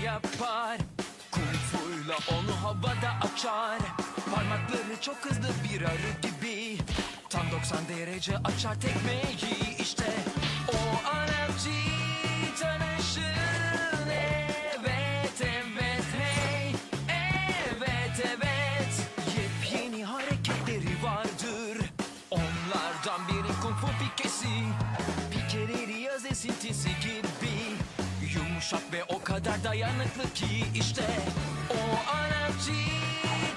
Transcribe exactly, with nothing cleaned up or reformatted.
yapar. Kung fu'yla onu havada açar. Parmakları çok hızlı bir arı gibi. Tam doksan derece açar tekmeyi. İşte o anarşi tanışın. Evet evet hey. Evet evet. Yepyeni hareketleri vardır. Onlardan biri kung fu pikesi. Pikeleri yaz esintisi gibi. Yumuşak ve o kadar dayanıklı ki işte o anarşi